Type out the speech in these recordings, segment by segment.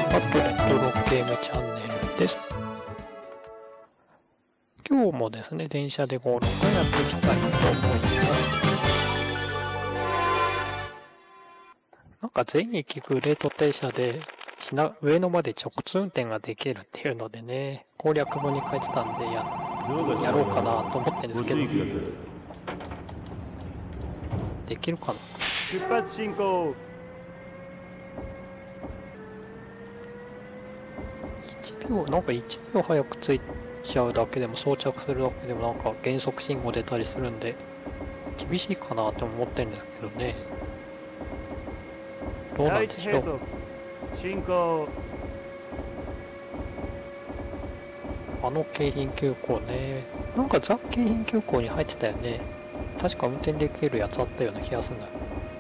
あとレトロゲームチャンネルです。今日もですね、電車でゴールドやっていきたいと思います。なんか全駅グレート停車で上野まで直通運転ができるっていうのでね、攻略本に書いてたんでやろうかなと思ってるんですけど、できるかな。 出発進行。 1秒、なんか1秒早く着いちゃうだけでも、装着するだけでもなんか減速信号出たりするんで、厳しいかなと思ってるんですけどね。どうなんでしょう。 進行。 あの京浜急行ね。なんかザ・京浜急行に入ってたよね。確か運転できるやつあったような気がするんだ。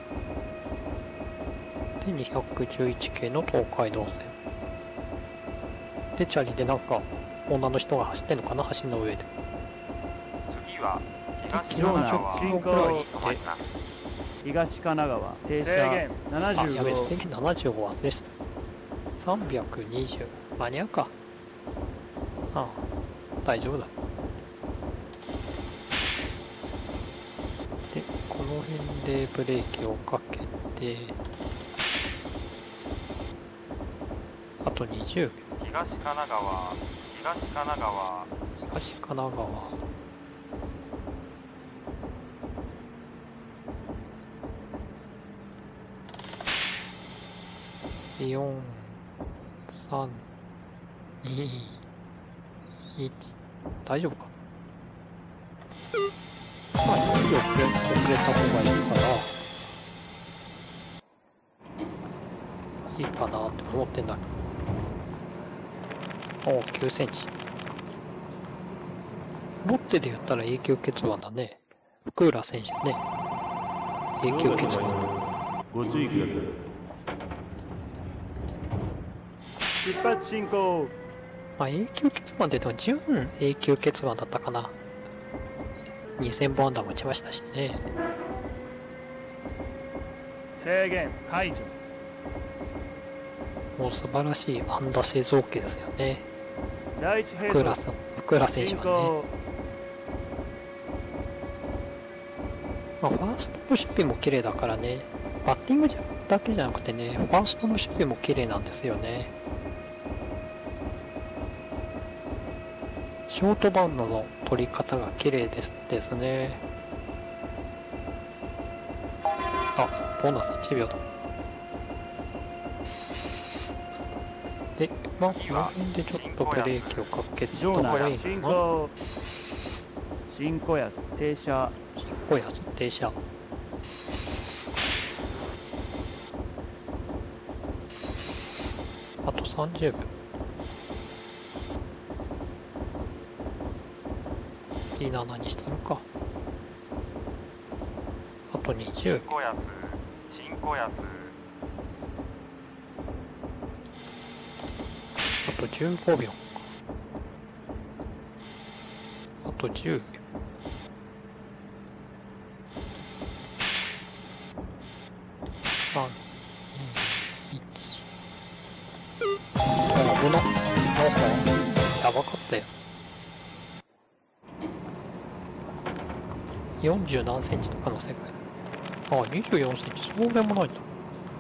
で、211系の東海道線。で、チャリでなんか女の人が走ってんのかな、橋の上で。 次は東神奈川進行。東神奈川停車75。 あ、やべえ、制限75忘れてた。320。間に合うか。ああ、大丈夫だ。で、この辺でブレーキをかけて、あと20秒。 東神奈川、東神奈川、 東神奈川。4、3、2、1、大丈夫か。まあ、1秒遅れた方がいいから、いいかなって思ってんだけど。お、9センチ。ロッテで言ったら永久欠番だね。福浦選手ね。永久欠番。 ご注意ください。出発進行。 まあ、永久欠番って言っても、準永久欠番だったかな。2000本安打も打ちましたしね。 制限解除。 もう素晴らしい安打製造機ですよね。 第一並走。 福浦選手はね。まあ、ファーストの守備も綺麗だからね。バッティングだけじゃなくてね、ファーストの守備も綺麗なんですよね。ショートバウンドの取り方が綺麗ですね。あ、ボーナス1秒だ。で、まあ、この辺でちょっとブレーキをかけた方がいいかな。 新小安停車。 新小安停車。あと30秒。27にしたのか。あと20秒。 新小安。 あと15秒。あと10秒。3、2、1。危な。なんか、やばかったよ。40何センチとかの世界。あ、24センチ、そうでもないんだ。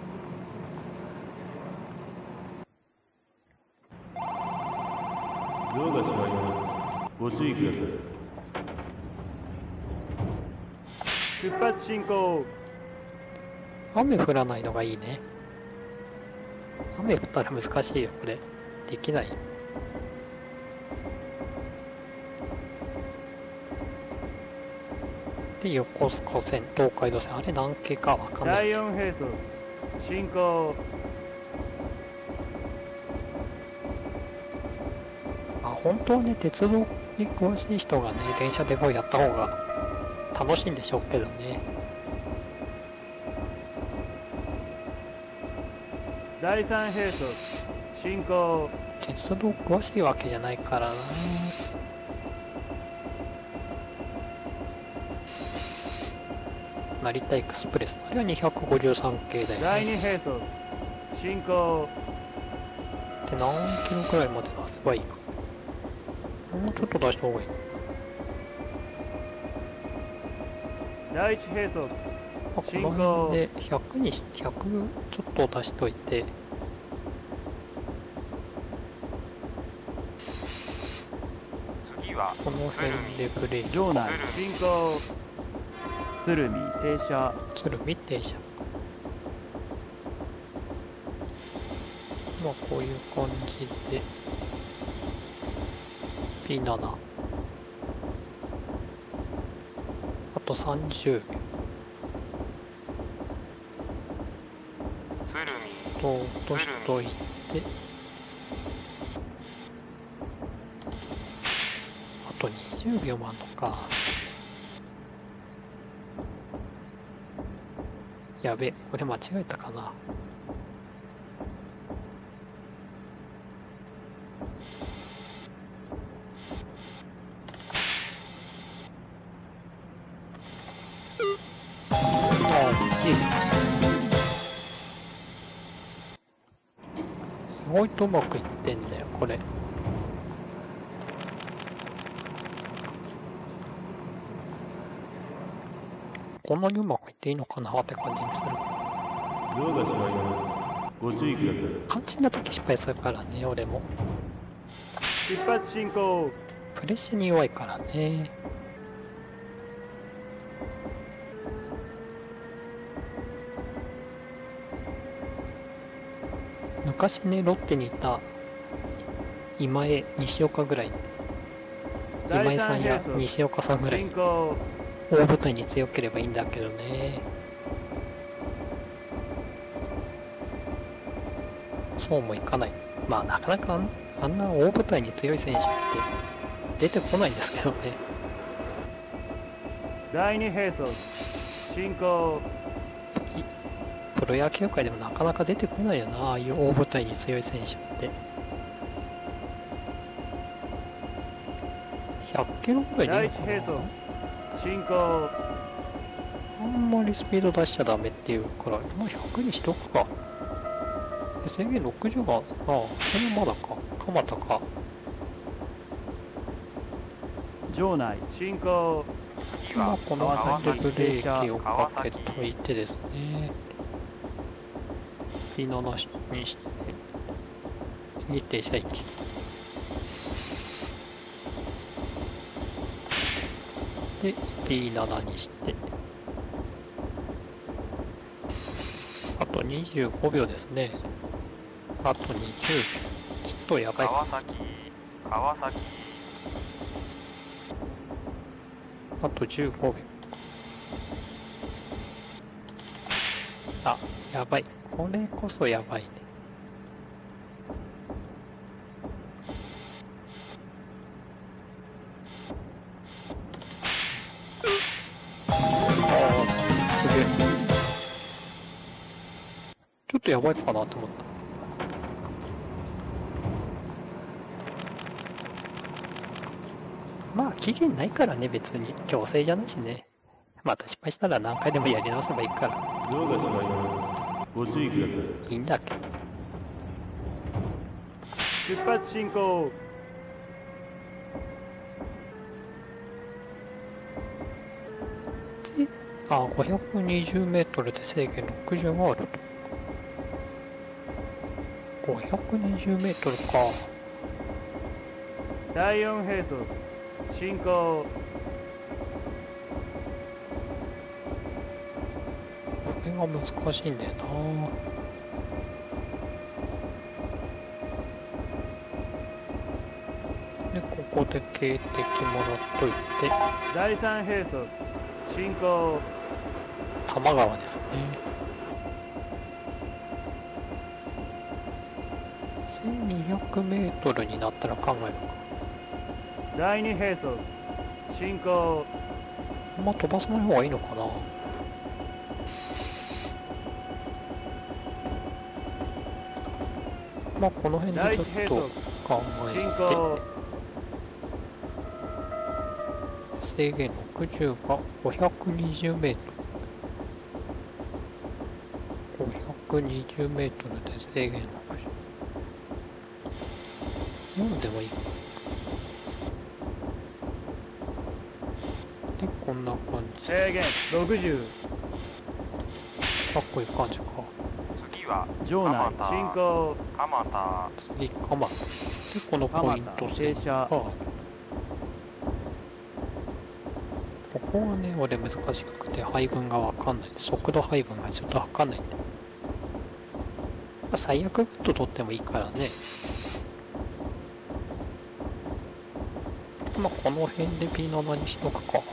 ドアが閉まります。ご注意ください。出発進行。 雨降らないのがいいね。雨降ったら難しいよ、これ。できないよ。で、横須賀線、東海道線、あれ何系かわかんない。 第4並走。進行。 まあ、本当はね、鉄道に詳しい人がね、電車でこうやった方が楽しいんでしょうけどね。 第3並走。進行。 鉄道詳しいわけじゃないからな。成田エクスプレス、あれは253系だよね。 第2並走。進行。 って何キロくらいまで出せばいいか。もうちょっと出した方がいい。 第一並走この辺で100にし、100ちょっと出しといて、 次はこの辺でブレーキ。 場内進行鶴見停車鶴見停車。まあこういう感じで P7 あと30秒鶴見と落としといて、あと20秒もあんのか。やべえ、これ間違えたかな。意外とうまくいってんだよこれ。こんなにうまくいっていいのかなって感じにする。 ドアが閉まります。ご注意ください。 肝心な時失敗するからね、俺も。 出発進行プレッシャーに弱いからね。昔ね、ロッテにいた今江、西岡ぐらい、今江さんや西岡さんぐらい進行大舞台に強ければいいんだけどね。そうもいかない。まあなかなかあんな大舞台に強い選手って出てこないんですけどね。 第二並走進行プロ野球界でもなかなか出てこないよな、ああいう大舞台に強い選手って。100キロぐらい出るのか第一並走な。 進行あんまりスピード出しちゃダメっていうから、まあ100にしとくか。で制限60が、ああ、これまだか。蒲田か。 場内進行次はまあこの辺でブレーキをか川け崎といてですね。P7 にして、次停車駅。で、P7 にして、あと25秒ですね。あと20秒。ちょっとやばいか。 川崎あと15秒。あ、やばい。これこそやばいね。ああ、すげえ。ちょっとやばいかなと思った。まあ期限ないからね、別に強制じゃないしね。また失敗したら何回でもやり直せばいいからドアが閉まります。ご注意ください。 いいんだけど。 出発進行で、あ、520メートルで制限60があると。520メートルか。 第四並走進行これが難しいんだよな。で、ここで警笛もらっといて、 第三並走進行多摩川ですね。1200メートルになったら考えるか。 第二並走進行あんま飛ばさない方がいいのかな。まあこの辺でちょっと考進え行て、制限60が520メートル。520メートルで制限60。 4でもいいか。で、こんな感じ。 制限60。 かっこいい感じか。 次は場内進行。 蒲田。 次、かま。で、このポイント停車。 ここはね、俺難しくて配分がわかんない。速度配分がちょっとわかんないんで。最悪グッド取ってもいいからね。まあ、この辺で P7 にしとくか。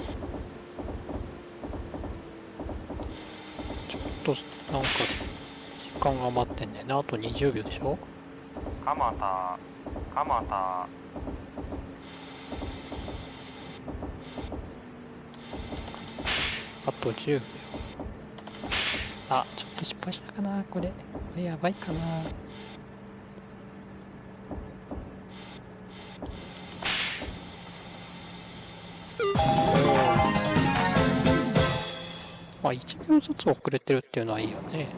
ちょっと、なんか、時間が余ってんねんな。あと20秒でしょ？ 蒲田。蒲田。 あと10秒。あ、ちょっと失敗したかな、これ。これやばいかな。まあ、1秒ずつ遅れてるっていうのはいいよね。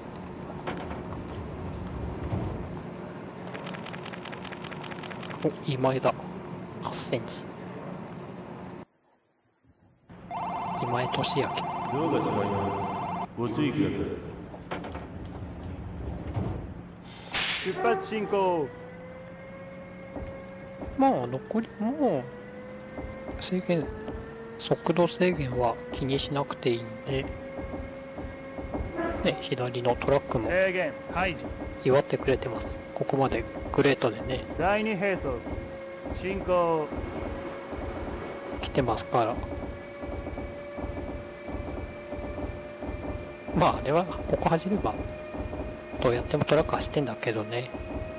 お、今枝。8センチ。今江俊明。 量が違います。ご注意ください。 出発進行。 まあ、残りもう、制限、速度制限は気にしなくていいんで、ね、左のトラックも制限解除。 祝ってくれてます。ここまでグレートでね、 第2並走進行。 来てますから。まあ、あれは、ここ走れば、どうやってもトラック走ってんだけどね。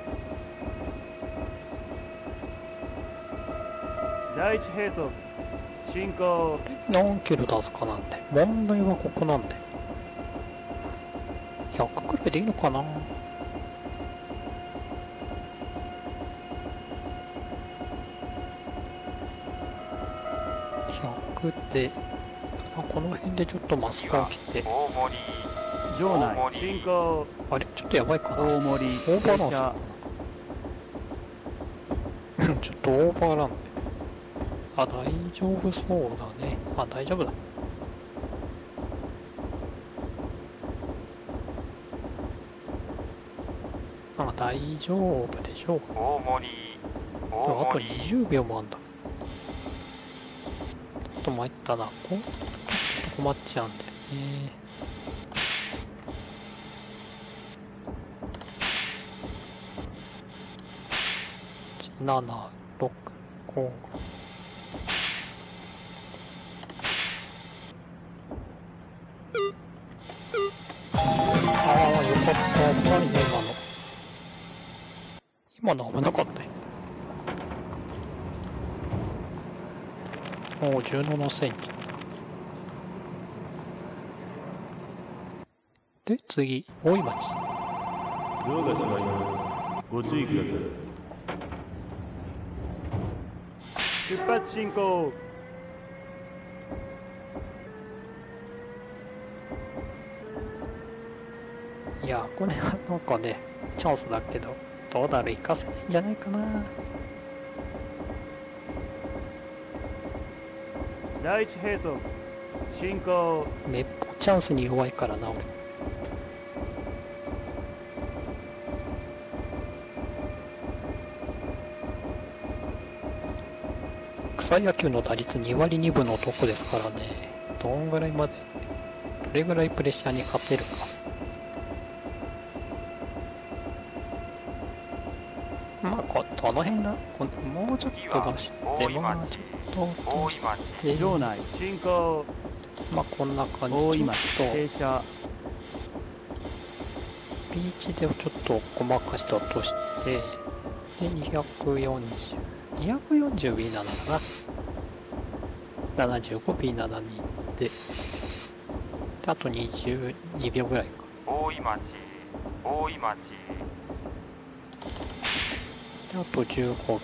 第1並走進行。 何キロ出すかなんて。問題はここなんで。100くらいでいいのかな。100で、まあ、この辺でちょっとマスカー来て。 大森。 場内進行。 あれちょっとやばいかな。 大森オーバーランスかな。ちょっとオーバーランで。あ、大丈夫そうだね。あ、大丈夫だ。あ、大丈夫でしょう。 大森。 あと大森。 20秒もあんだ。ちょっと参ったな。ちょっと困っちゃうんだよね。7、6、5。ああ、よかった。危ないね、今の危なかったよ。もう17センチ。で、次、大井町。 量が違います。ご注意ください。 出発進行。 いや、これはなんかね、チャンスだけど、どうだろう、活かせないんじゃないかな。 第1並走進行。 めっぽうチャンスに弱いからな、俺。草野球の打率2割2分の男ですからね。どんぐらいまで、どれぐらいプレッシャーに勝てるか。まあ、どの辺だ、もうちょっと出して、まあ、ちょっと落として、 場内進行。 まあ、こんな感じで、 大井町ちょっと、 停車。 ビーチでちょっとごまかして落として、で、240。240B7 だな。75B7 にで、あと22秒ぐらいか。 大井町。大井町。 で、あと15秒。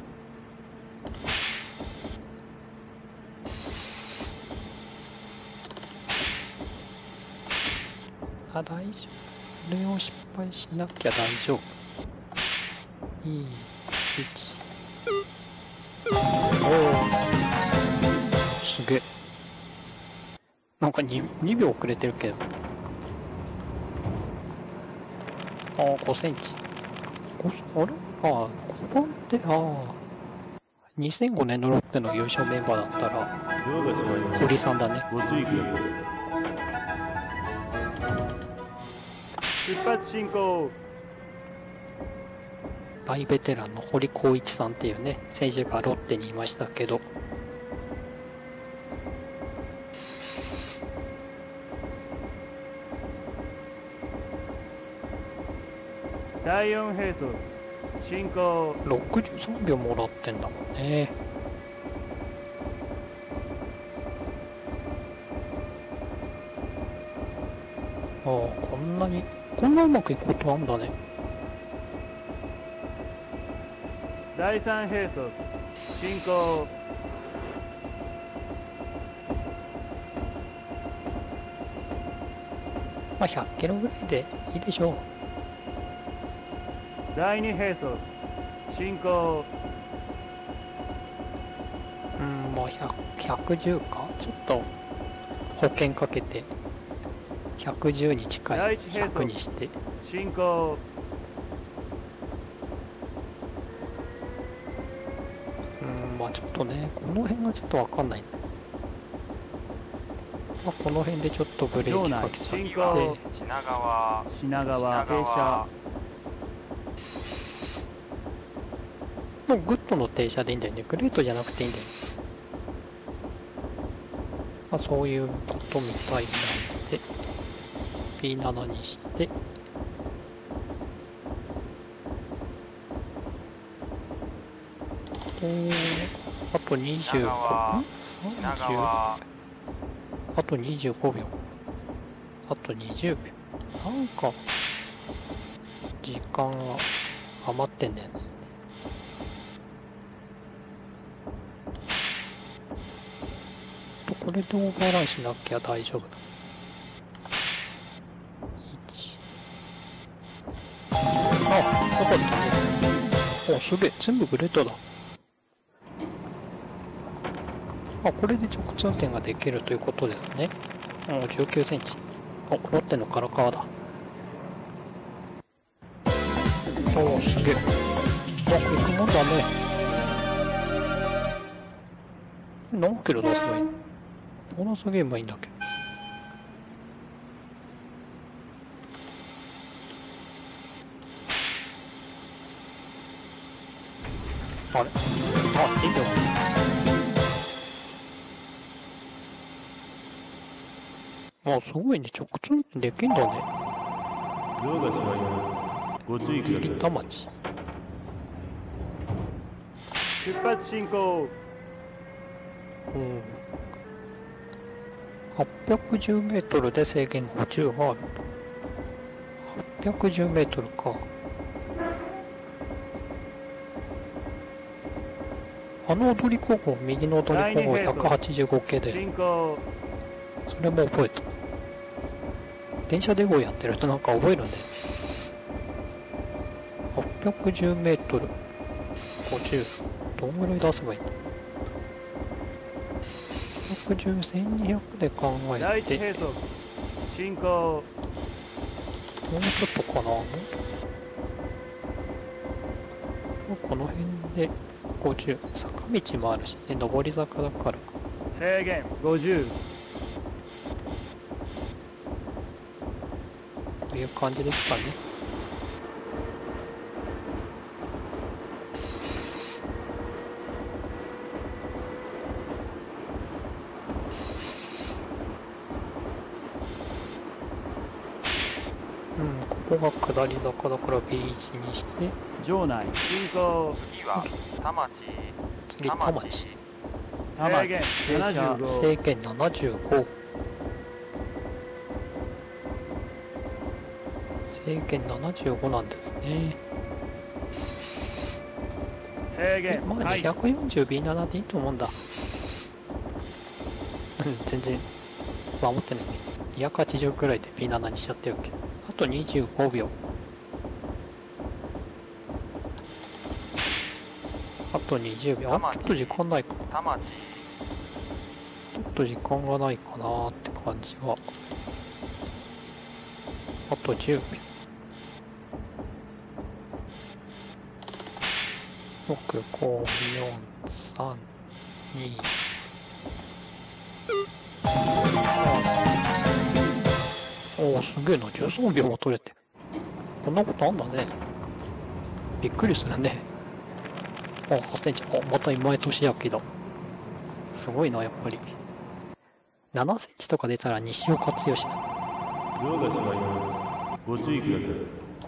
あ、大丈夫。これを失敗しなきゃ大丈夫。2、1。 げえ。なんか 2秒遅れてるけど。ああ、5センチ。あれああ、5番って、ああ。2005年のロッテの優勝メンバーだったら、 ドアが閉まります。 堀さんだね。 ご注意ください。 出発進行。 大ベテランの堀光一さんっていうね、選手がロッテにいましたけど、 第4ヘイト進行。 63秒もらってんだもんね。ああ、こんなうまくいくことあんだね。 第3ヘイト進行。 まあ100キロぐらいでいいでしょう。 第2ヘイト進行。 まあ110か。ちょっと保険かけて110に近い100にして進行。 まあちょっとね、この辺がちょっとわかんない。まあこの辺でちょっとブレーキかけちゃって、 品川停車。 もうグッドの停車でいいんだよね。グレートじゃなくていいんだよね。まあそういうことみたいなんで B7 にして、あと25、あと25秒。あと20秒。なんか、時間が余ってんだよね。これでオーバーランしなきゃ大丈夫だ。1。あ、よかったね。お、すげえ。全部グレートだ。あ、これで直通運転ができるということですね。19センチ。ロッテの唐川だ。お、すげえ。行くもんだね。何キロ出せばいいの？ボーナスゲームはいいんだけど。あれ？あ、いいよ。あ、すごいね。直通運転できんだね。 ドアが閉まります。ご注意ください。 釣田町。 出発進行。 810メートルで制限50があると。810メートルか。あの踊り子号、右の踊り子号185系で、それも覚えた。電車デ号やってる人なんか覚えるんだよ。810メートル、50、どんぐらい出せばいいんだ。110、1200で考えて、 進行。 もうちょっとかな。この辺で50、坂道もあるしね、上り坂だから。 制限50。 こういう感じですかね。ここが下り坂だから B1 にして、 場内進行。 次は田町次田町。 制限75。 制限75。制限75なんですね。 制限まあ 240B7 でいいと思うんだ。全然守ってないね。280くらいで B7 にしちゃってるけど。あと25秒。あと20秒。あ、ちょっと時間ないか。 田町ちょっと時間がないかなって感じは。あと10秒。6、5、4、3、2。おお、すげえな。13秒も取れて。こんなことあんだね。びっくりするね。あ、8センチ。あ、また今井俊明だ。すごいな、やっぱり。7センチとか出たら西岡剛だ。 量が違います。ご注意ください。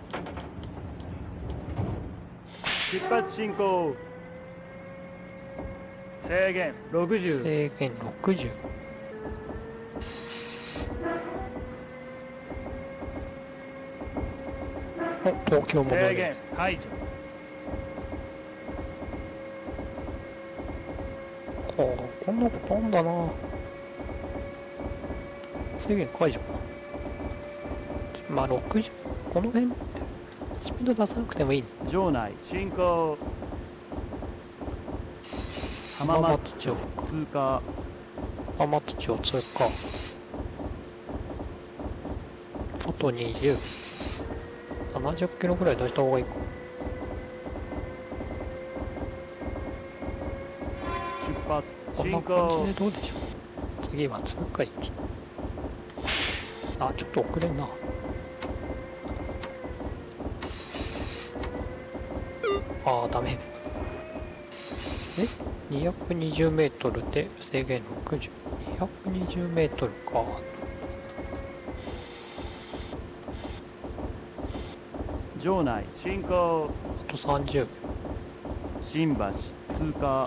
出発進行。制限60。 制限60。お、東京も乗る。 制限解除。 はあ、こんなことあんだな。制限解除か。まあ60、この辺スピード出さなくてもいい。 場内進行。浜浜松松町通過。 浜松町通過。あと20。70キロぐらい出した方がいいか。 出発こんな進感じで行。 どうでしょう。次は通過駅。あ、ちょっと遅れんな。ああ、ダメ。220メートルで制限60。220メートルか。 場内進行。 あと30。 新橋通過。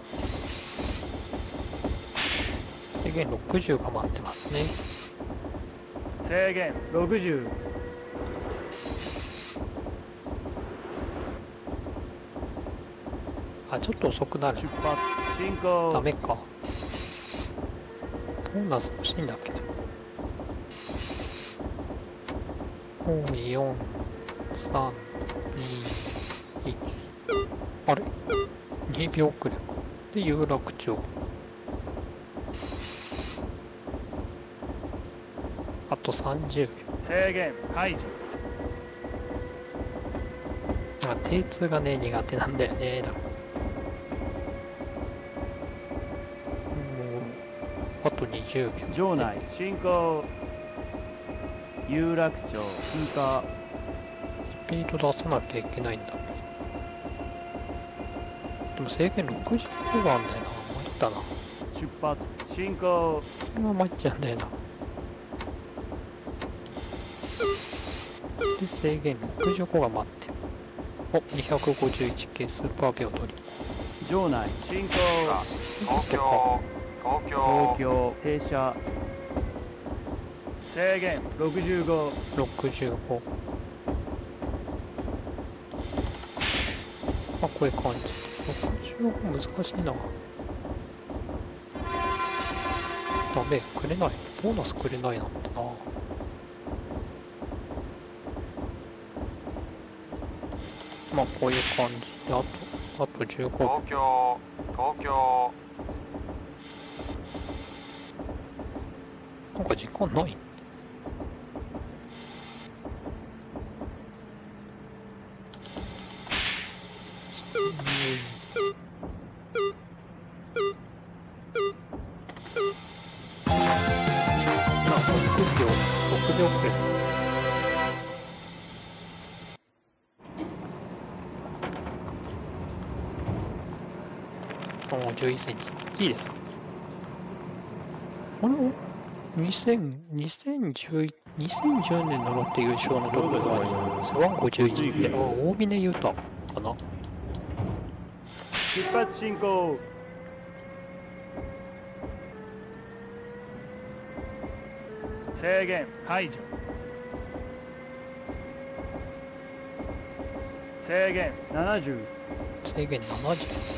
制限60が待ってますね。 制限60。 あ、ちょっと遅くなる出。発進行。 ダメか。ボーナス欲しいんだけど。4、3、2、1。あれ ?2 秒遅れか。で、有楽町。あと30秒。 制限解除。 あ、T2 がね、苦手なんだよね。あと20秒。 場内進行。有楽町通過。 スピード出さなきゃいけないんだけど。でも制限65があんだよな。参ったな。 出発進行。 これは参っちゃうんだよな。で、制限65が待ってる。お、251系スーパー秒取り。 場内進行。 東京東京停車。制限65。 65。あ、こういう感じ。65難しいな。ダメ、くれない。ボーナスくれないなんてな。まあこういう感じで、あと15分。 東京なんか時間ない6秒くらい。11センチ。いいです。この2010年のロッテ優勝のトップが背番号11って、大峰優太かな。 出発進行。制限解除。制限70。 制限70。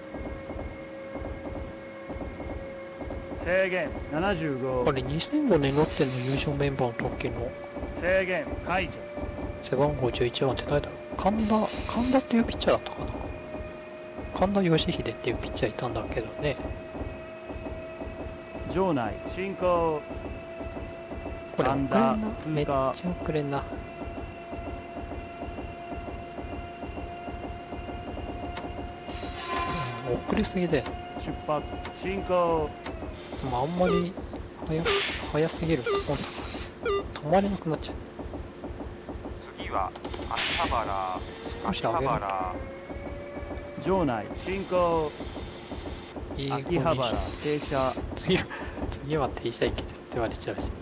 制限75。 これ2005年ロッテの優勝メンバーの時の制限解除。 背番号11番って誰だろう。神田っていうピッチャーだったかな。神田義秀っていうピッチャーいたんだけどね。 場内進行。 これ遅れんな。 アンダーめっちゃ通過遅れんな。遅れすぎで、 出発進行。 でもあんまり早すぎると今度止まれなくなっちゃう。 次は秋葉原。秋葉少し上げる。 原。 場内進行。 いいコンデ秋葉原ィション。 停車。 次は停車駅ですって言われちゃうし。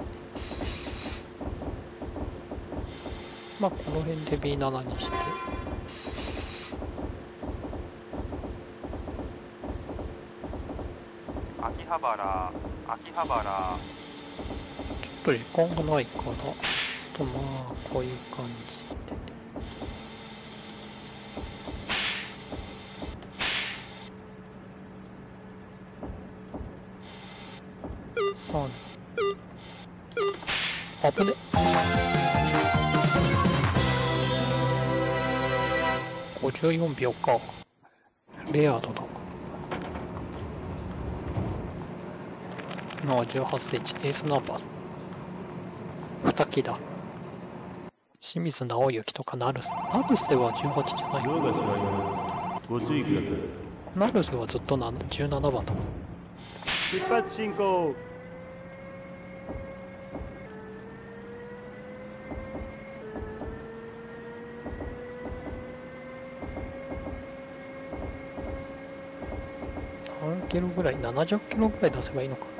まあこの辺で B7 にして、 秋葉原。秋葉原。 ちょっと時間がないから、とまあこういう感じで。3危ね。54秒か。レアードだ。18センチ、エースナンバー。2機だ。清水直之とか成瀬。成瀬は18じゃない。 量が違います。ご注意ください。 成瀬はずっと17番だもん。 出発進行。 何キロぐらい ?70 キロぐらい出せばいいのか。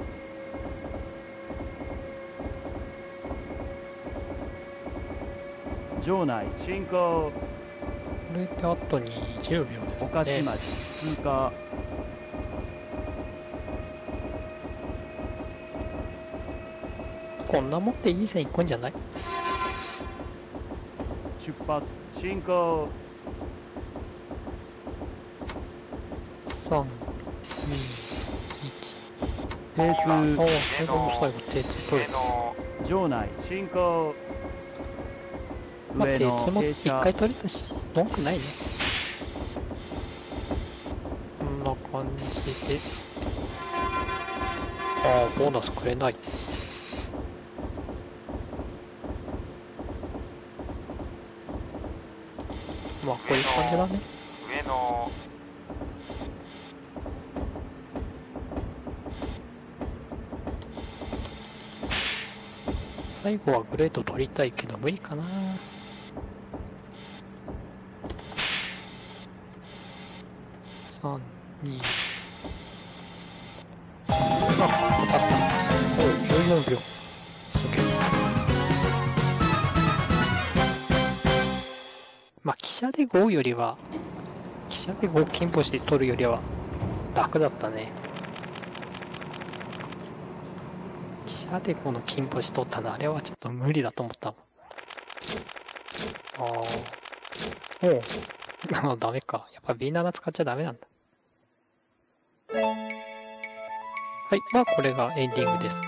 場内進行。 これであと20秒です御徒ね。 町通過。 こんなもんでいい線いくんじゃない？ 出発進行。 3、2、1。 停ああ、 空。 最後の最後、手つ取れ上た。 野。 場内進行。 まあ、 上野手つも停車。 一回取れたし、文句ないね。こんな感じで。ああ、ボーナスくれない。まあ、こういう感じだね。 上野。 最後はグレード取りたいけど無理かな。3、2。あ、よかった。おい、14秒。すげえ。まあ、汽車で5よりは、汽車で5金星で取るよりは楽だったね。汽車でこの金星取ったのあれはちょっと無理だと思ったもん。ああ。おう。あ、ダメか。やっぱ B7 使っちゃダメなんだ。はい。まあこれがエンディングです。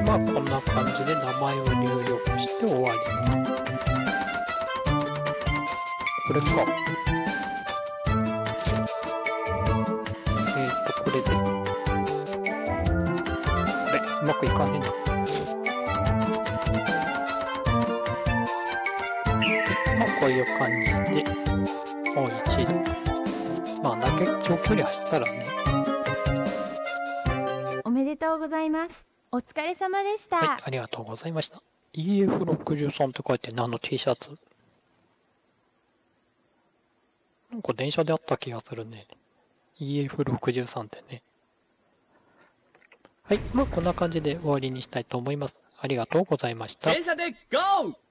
まあこんな感じで名前を入力して終わり。これか。これで。あれ、うまくいかねえな。まあこういう感じで、もう一度。まあだけ長距離走ったらね。 おめでとうございます。お疲れ様でした。 はい、ありがとうございました。EF63 って書いて何の T シャツ？なんか電車であった気がするね。EF63 ってね。はい、まあこんな感じで終わりにしたいと思います。ありがとうございました。 電車で GO！